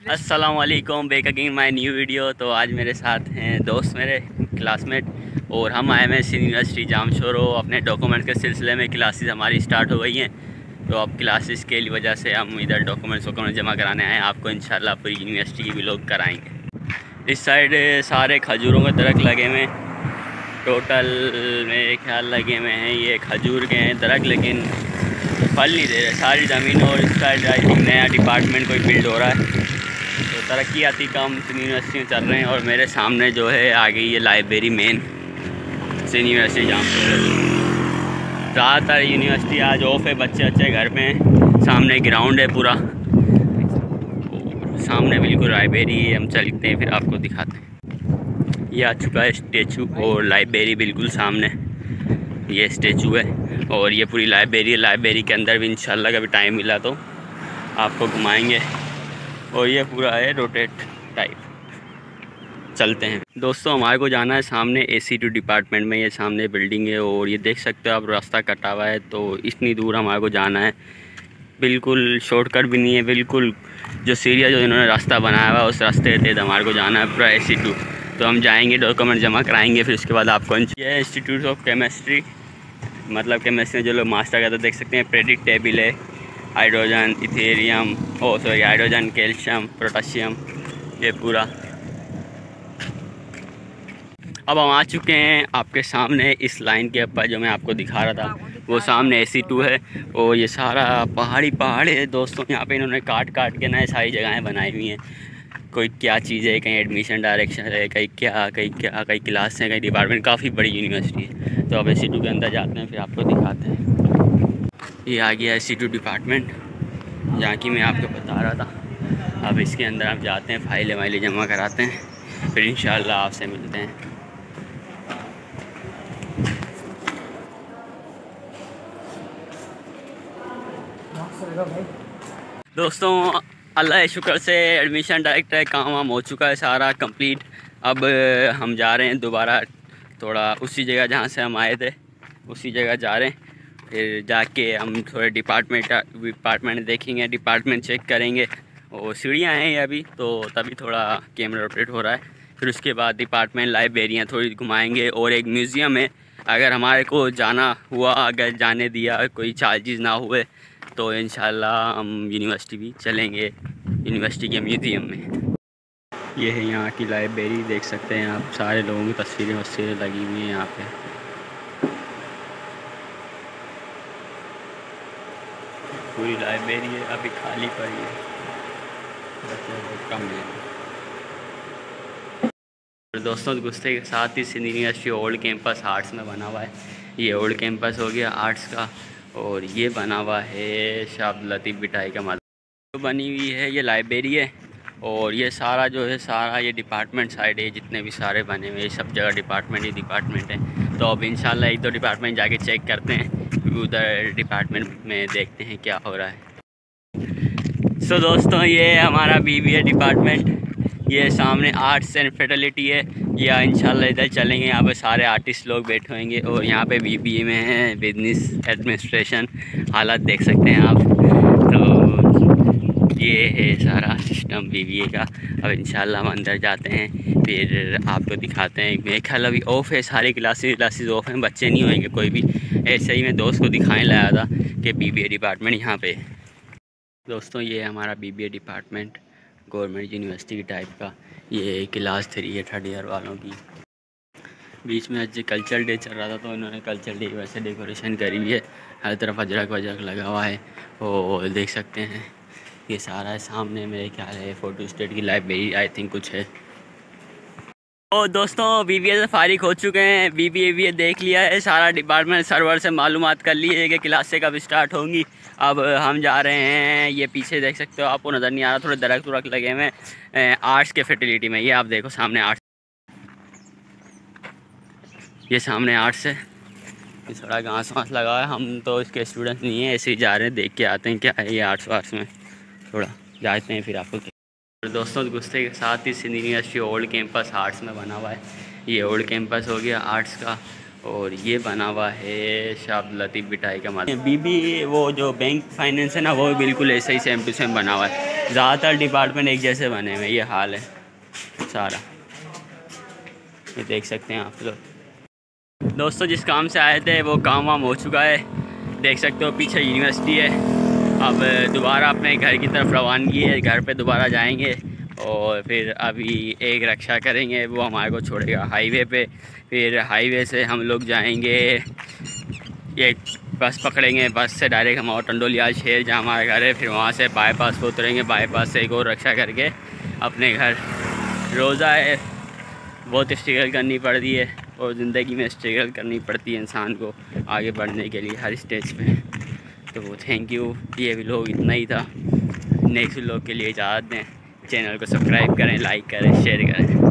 अस्सलामुअलैकुम, back again my new video. तो आज मेरे साथ हैं दोस्त, मेरे क्लासमेट, और हम आए हैं यूनिवर्सिटी जामशोरो। अपने डॉक्यूमेंट के सिलसिले में क्लासेस हमारी स्टार्ट हो गई हैं, तो अब क्लासेस के वजह से हम इधर डॉक्यूमेंट्स जमा कराने आए हैं। आपको इंशाल्लाह पूरी यूनिवर्सिटी की भी लोग कराएँगे। इस साइड सारे खजूरों के दरख्त लगे हुए हैं, टोटल मेरे ख्याल लगे हुए हैं ये खजूर के हैं दरख्त, लेकिन फल नहीं दे रहे सारी ज़मीन। और इस साइड आई थिंक नया डिपार्टमेंट कोई बिल्ड हो रहा है, तो तरक्याती काम यूनिवर्सिटी में चल रहे हैं। और मेरे सामने जो है आ गई ये लाइब्रेरी मेन से यूनिवर्सिटी जामशोरो। ज़्यादातर यूनिवर्सिटी आज ऑफ है, बच्चे घर में हैं। सामने ग्राउंड है पूरा, सामने बिल्कुल लाइब्रेरी है। हम चलते हैं फिर आपको दिखाते हैं। ये आ चुका है स्टेचू, और लाइब्रेरी बिल्कुल सामने ये स्टेचू है, और ये पूरी लाइब्रेरी है। लाइब्रेरी के अंदर भी इंशाल्लाह कभी टाइम मिला तो आपको घुमाएंगे। और ये पूरा है रोटेट टाइप। चलते हैं दोस्तों, हमारे को जाना है सामने AC2 डिपार्टमेंट में। ये सामने बिल्डिंग है, और ये देख सकते हो आप रास्ता कटा हुआ है, तो इतनी दूर हमारे को जाना है। बिल्कुल शॉर्टकट भी नहीं है, बिल्कुल जो सीरिया जो इन्होंने रास्ता बनाया हुआ है उस रास्ते के तहत हमारे को जाना है पूरा AC2। तो हम जाएंगे, डॉक्यूमेंट जमा कराएंगे, फिर उसके बाद आपको ये इंस्टीट्यूट ऑफ केमिस्ट्री, मतलब केमिस्ट्री में जो लोग मास्टर करते देख सकते हैं। प्रेडिक्टेबल है, hydrogen, ethereum, hydrogen, calcium, potassium, ये पूरा। अब हम आ चुके हैं आपके सामने इस लाइन के ऊपर जो मैं आपको दिखा रहा था, वो सामने AC2 है। और ये सारा पहाड़ है दोस्तों। यहाँ पे इन्होंने काट के ना सारी जगहें बनाई हुई हैं। कोई क्या चीज़ है, कहीं एडमिशन डायरेक्शन है, कहीं क्लास है, कहीं डिपार्टमेंट। काफ़ी बड़ी यूनिवर्सिटी है। तो अब AC2 के अंदर जाते हैं, फिर आपको दिखाते हैं। ये आ गया AC2 डिपार्टमेंट, जहाँ की मैं आपको बता रहा था। अब इसके अंदर आप जाते हैं, फाइलें जमा कराते हैं, फिर इंशाल्लाह आपसे मिलते हैं। दोस्तों अल्लाह के शुक्र से एडमिशन डायरेक्टर काम वाम हो चुका है सारा कंप्लीट। अब हम जा रहे हैं दोबारा थोड़ा उसी जगह जहाँ से हम आए थे, उसी जगह जा रहे हैं। फिर जाके हम थोड़े डिपार्टमेंट देखेंगे, डिपार्टमेंट चेक करेंगे। और सीढ़ियाँ हैं ये अभी, तो तभी थोड़ा कैमरा ऑपरेट हो रहा है। फिर उसके बाद डिपार्टमेंट, लाइब्रेरियाँ थोड़ी घुमाएंगे, और एक म्यूज़ियम है। अगर हमारे को जाना हुआ, अगर जाने दिया, कोई चार्जेस ना हुए, तो इंशाल्लाह हम यूनिवर्सिटी भी चलेंगे, यूनिवर्सिटी के म्यूज़ियम में। ये है यहाँ की लाइब्रेरी, देख सकते हैं आप, सारे लोगों की तस्वीरें लगी हुई हैं यहाँ पे। पूरी लाइब्रेरी है, अभी खाली पड़ी है, बच्चे बहुत कम है। दोस्तों गुस्से के साथ ही Sindh university old campus arts में बना हुआ है। ये ओल्ड कैंपस हो गया आर्ट्स का, और ये बना हुआ है शाह अब्दुल लतीफ़ बिटाई का माल तो बनी हुई है। ये लाइब्रेरी है, और ये सारा जो है सारा ये डिपार्टमेंट साइड है। जितने भी सारे बने हुए सब जगह डिपार्टमेंट ही डिपार्टमेंट है। तो अब इंशाल्लाह एक दो डिपार्टमेंट जाके चेक करते हैं, उधर डिपार्टमेंट में देखते हैं क्या हो रहा है। सो दोस्तों ये हमारा BBA डिपार्टमेंट, ये सामने आर्ट्स एंड फैकल्टी है। या इंशाल्लाह इधर चलेंगे, यहाँ पे सारे आर्टिस्ट लोग बैठे होंगे। और यहाँ पे BBA में है बिजनेस एडमिनिस्ट्रेशन, हालात देख सकते हैं आप। तो ये है सारा सिस्टम BBA का। अब इंशाल्लाह हम अंदर जाते हैं, फिर आपको दिखाते हैं। मेरे ख्याल अभी ऑफ है, सारी क्लासेस ऑफ हैं, बच्चे नहीं होंगे कोई भी। ऐसे ही मैं दोस्त को दिखाने लाया था कि BBA डिपार्टमेंट यहाँ पे। दोस्तों ये हमारा BBA डिपार्टमेंट, गवर्नमेंट यूनिवर्सिटी की टाइप का। ये क्लास 3 है, 3rd ईयर वालों की। बीच में आज कल्चरल डे चल रहा था, तो इन्होंने कल्चरल डे वैसे डेकोरेशन करी हुई है। हर तरफ अजरक लगा हुआ है, और देख सकते हैं ये सारा है। सामने मेरे ख्याल है फ़ोटो स्टेट की लाइब्रेरी आई थिंक कुछ है। तो दोस्तों BBA से फारिग हो चुके हैं, BBA देख लिया है, सारा डिपार्टमेंट सर्वर से मालूमात कर ली है कि क्लासें कब स्टार्ट होंगी। अब हम जा रहे हैं, ये पीछे देख सकते हो, आपको नज़र नहीं आ रहा, थोड़े दरख्त लगे हुए हैं आर्ट्स के फैकल्टी में। ये आप देखो सामने आर्ट्स, ये सामने आर्ट्स है। ये थोड़ा घास वास लगा है, हम तो इसके स्टूडेंट नहीं हैं, ऐसे ही जा रहे हैं, देख के आते हैं क्या है ये आर्ट्स वार्ट्स में, थोड़ा जाते हैं फिर आपको। दोस्तों गुस्से के साथ ही Sindh university old campus arts में बना हुआ है। ये ओल्ड कैंपस हो गया आर्ट्स का, और ये बना हुआ है शाह अब्दुल लतीफ़ बिटाई का माल। BBA वो जो बैंक फाइनेंस है ना, वो बिल्कुल ऐसा ही सेम टू सेम बना हुआ है। ज़्यादातर डिपार्टमेंट एक जैसे बने हुए, ये हाल है सारा, ये देख सकते हैं आप लोग। दोस्तों जिस काम से आए थे वो काम वाम हो चुका है, देख सकते हो पीछे यूनिवर्सिटी है। अब दोबारा अपने घर की तरफ रवानगी है, घर पे दोबारा जाएंगे और फिर अभी एक रक्षा करेंगे, वो हमारे को छोड़ेगा हाईवे पे। फिर हाईवे से हम लोग जाएंगे, एक बस पकड़ेंगे, बस से डायरेक्ट हम और टंडोलियाल शहर जहाँ हमारा घर है, फिर वहाँ से बाईपास पर उतरेंगे, बाईपास से एक और रक्षा करके अपने घर। रोज़ा है, बहुत स्ट्रगल करनी पड़ती है और ज़िंदगी में स्ट्रगल करनी पड़ती है इंसान को आगे बढ़ने के लिए हर स्टेज पे। तो थैंक यू, ये व्लॉग इतना ही था। नेक्स्ट व्लॉग के लिए इजाज़त दें, चैनल को सब्सक्राइब करें, लाइक करें, शेयर करें।